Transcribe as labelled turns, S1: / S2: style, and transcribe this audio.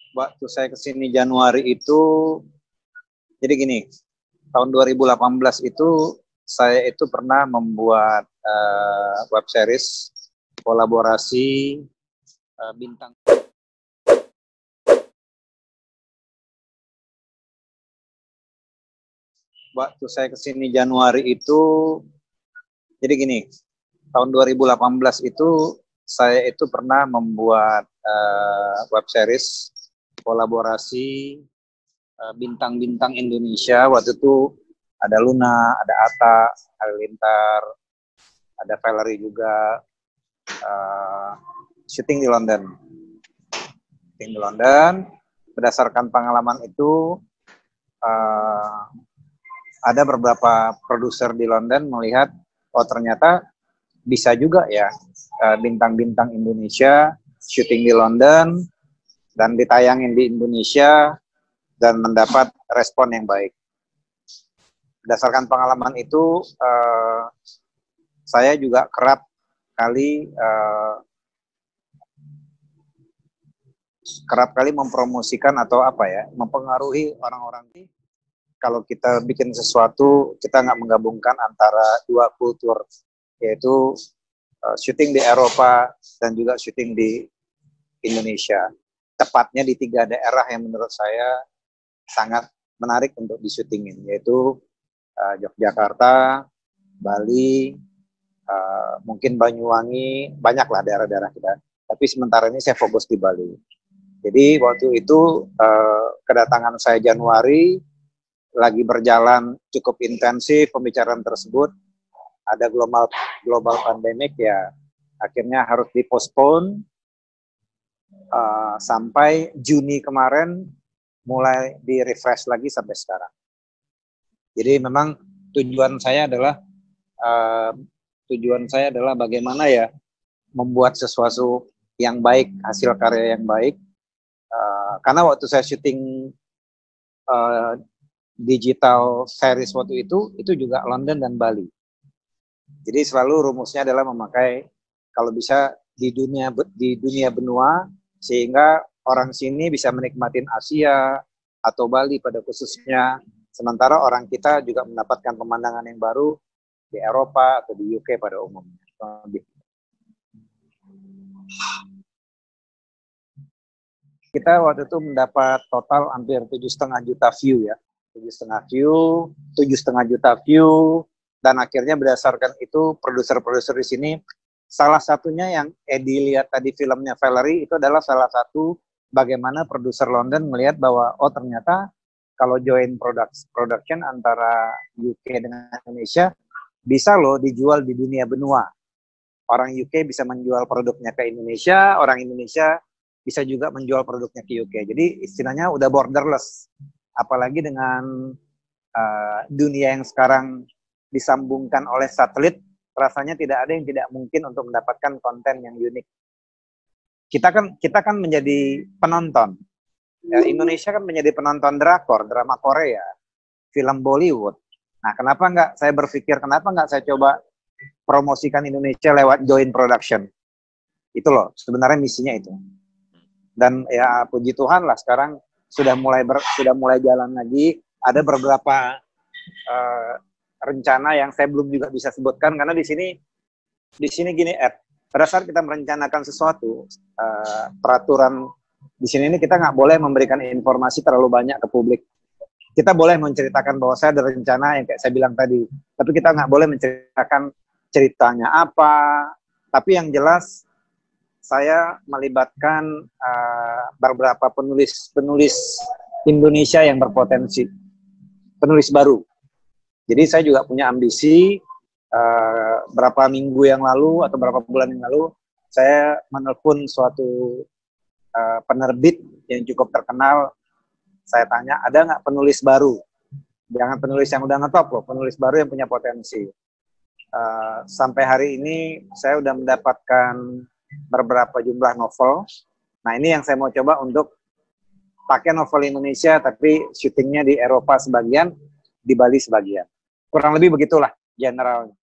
S1: Waktu saya kesini Januari itu, jadi gini, tahun 2018 itu saya itu pernah membuat web series kolaborasi bintang. Waktu saya kesini Januari itu, jadi gini, tahun 2018 itu saya itu pernah membuat web series kolaborasi bintang-bintang Indonesia. Waktu itu ada Luna, ada Atta, Halilintar, ada Valerie juga, syuting di London. Syuting di London, berdasarkan pengalaman itu, ada beberapa produser di London melihat, oh ternyata bisa juga ya bintang-bintang Indonesia syuting di London dan ditayangin di Indonesia dan mendapat respon yang baik. Berdasarkan pengalaman itu, saya juga kerap kali mempromosikan atau mempengaruhi orang-orang. Kalau kita bikin sesuatu, kita nggak menggabungkan antara dua kultur, yaitu syuting di Eropa dan juga syuting di Indonesia. Tepatnya di 3 daerah yang menurut saya sangat menarik untuk disyutingin, yaitu Yogyakarta, Bali, mungkin Banyuwangi, banyaklah daerah-daerah kita. Tapi sementara ini saya fokus di Bali. Jadi waktu itu kedatangan saya Januari, lagi berjalan cukup intensif pembicaraan tersebut, ada global pandemic ya, akhirnya harus dipospon sampai Juni kemarin, mulai di-refresh lagi sampai sekarang. Jadi memang tujuan saya adalah bagaimana ya membuat sesuatu yang baik, hasil karya yang baik. Karena waktu saya syuting digital series waktu itu juga London dan Bali. Jadi selalu rumusnya adalah memakai, kalau bisa di dunia benua, sehingga orang sini bisa menikmatin Asia atau Bali pada khususnya, sementara orang kita juga mendapatkan pemandangan yang baru di Eropa atau di UK pada umumnya. Kita waktu itu mendapat total hampir 7,5 juta view ya. 7,5 juta view, dan akhirnya berdasarkan itu produser-produser di sini, salah satunya yang Edi lihat tadi filmnya Valerie, itu adalah salah satu bagaimana produser London melihat bahwa oh ternyata kalau join production antara UK dengan Indonesia bisa loh dijual di dunia benua. Orang UK bisa menjual produknya ke Indonesia, orang Indonesia bisa juga menjual produknya ke UK. Jadi istilahnya udah borderless. Apalagi dengan dunia yang sekarang disambungkan oleh satelit, rasanya tidak ada yang tidak mungkin untuk mendapatkan konten yang unik. Kita kan menjadi penonton. Ya, Indonesia kan menjadi penonton drama Korea, film Bollywood. Nah, kenapa nggak saya coba promosikan Indonesia lewat joint production? Itu loh, sebenarnya misinya itu. Dan ya puji Tuhan lah sekarang sudah mulai jalan lagi. Ada beberapa rencana yang saya belum juga bisa sebutkan, karena di sini gini, pada saat kita merencanakan sesuatu, peraturan di sini ini kita nggak boleh memberikan informasi terlalu banyak ke publik. Kita boleh menceritakan bahwa saya ada rencana yang kayak saya bilang tadi, tapi kita nggak boleh menceritakan ceritanya apa. Tapi yang jelas saya melibatkan beberapa penulis Indonesia yang berpotensi, penulis baru. Jadi saya juga punya ambisi, berapa minggu yang lalu atau berapa bulan yang lalu, saya menelpon suatu penerbit yang cukup terkenal. Saya tanya, ada nggak penulis baru? Jangan penulis yang udah ngetop loh, penulis baru yang punya potensi. Sampai hari ini saya udah mendapatkan beberapa jumlah novel. Nah ini yang saya mau coba untuk pakai novel Indonesia, tapi syutingnya di Eropa sebagian, di Bali sebagian. Kurang lebih begitulah generalnya.